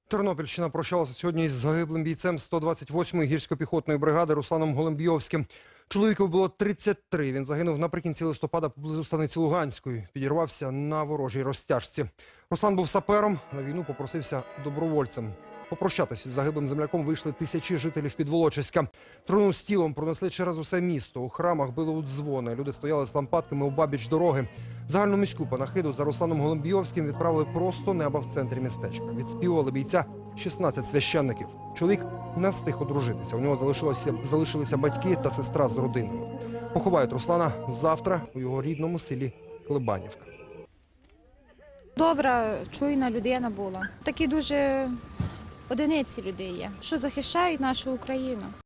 Тернопільщина прощалася сьогодні із загиблим бійцем 128-ї гірсько-піхотної бригади Русланом Голембійовським. Чоловікові було 33. Він загинув наприкінці листопада поблизу станиці Луганської. Підірвався на ворожій розтяжці. Руслан був сапером, на війну попросився добровольцем. Попрощатися з загиблим земляком вийшли тисячі жителів Підволочиська. Труну з тілом пронесли через усе місто. У храмах били у дзвони. Люди стояли з лампадками обабіч дороги. Загальну міську панахиду за Русланом Голембійовським відправили просто неба в центрі містечка. Відспівували бійця 16 священників. Чоловік не встиг одружитися. У нього залишилися батьки та сестра з родиною. Поховають Руслана завтра у його рідному селі Клебанівка. Добра, чуйна людина була. Такі дуже одиниці людей є, що захищають нашу Україну.